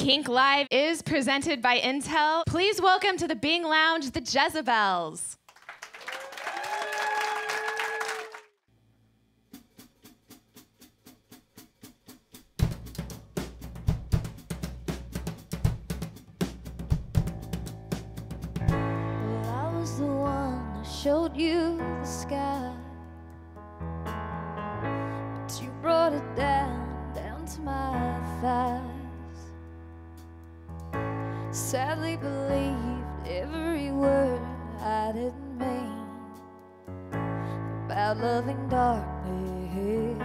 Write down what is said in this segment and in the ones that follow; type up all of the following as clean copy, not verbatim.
Kink Live is presented by Intel. Please welcome to the Bing Lounge, the Jezebels. Well, I was the one that showed you the sky, but you brought it down to my thighs. Sadly believed every word I didn't mean about loving darkness.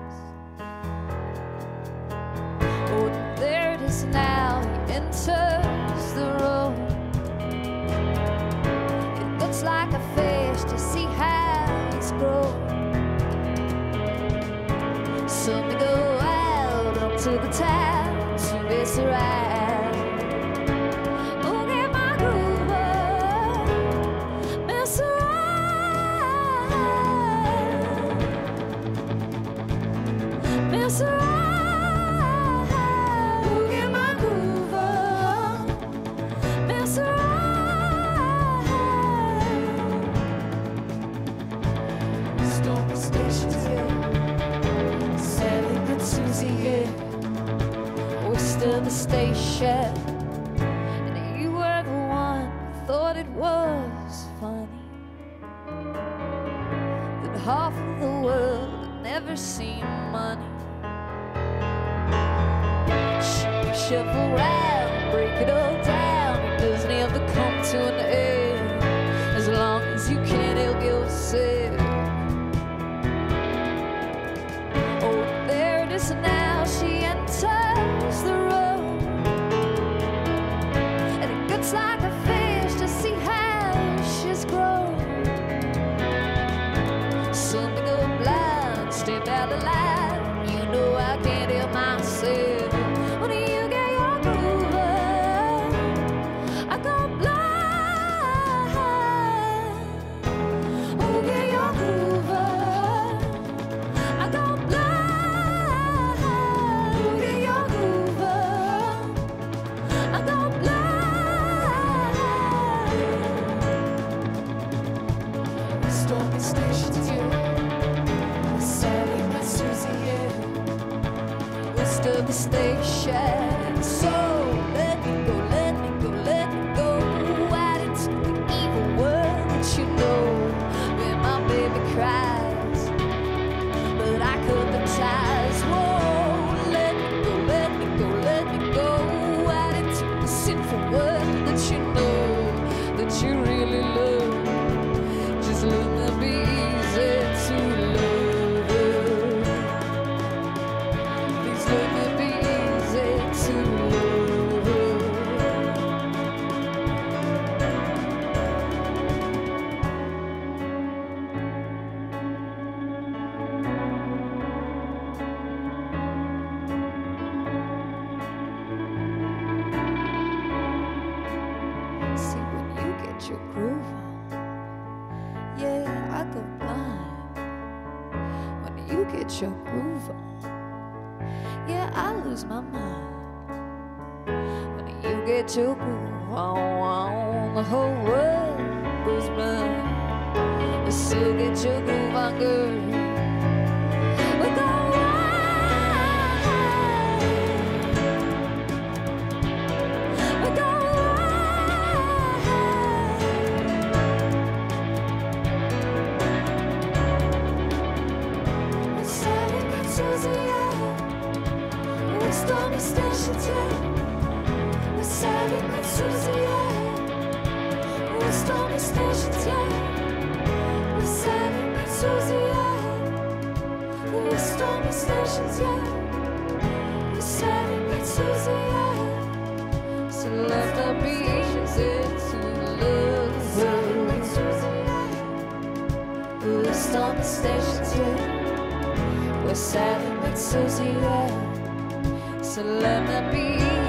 Oh, there it is now, he enters the room. It looks like a fish to see how he's grown. So we go out onto the town to miss a ride. The station, and you were the one who thought it was funny that half of the world had never seen money. Shuffle round, break it all down. It doesn't ever come to an end as long as you can't help yourself. Oh, there it is now, she enters the room. It's like a fish to see how she's grown. Some go blind, step out of line. You know I can't help myself. When you get your groove on, I go blind. Oh, get your groove on, I go blind. Oh, get your groove on, I go blind. Stormy stations, you Sally, my Susie, yeah. West of the station. So let me go, let me go, let me go out into the evil world that you know, where my baby cries, but I cut the ties. Whoa, let me go, let me go, let me go out into the sinful world that you know, that you really love. Just let me be easy to love. Please let me be easy to love. See, when you get your groove on, yeah, I go blind. When you get your groove on, yeah, I lose my mind. When you get your groove on, the whole world goes blind. You still get your groove on, girl. We go wild. We go Stormy stations, yeah. We're Sally, my Susie, yeah. We're stormy stations, yeah. We're Sally, my Susie, yeah. We're stormy stations, yeah. We're Sally, my Susie, yeah. So let the be easy to love. Sally, my Susie, yeah. We're stormy stations, yeah. We're Sally, my Susie, yeah. So let me be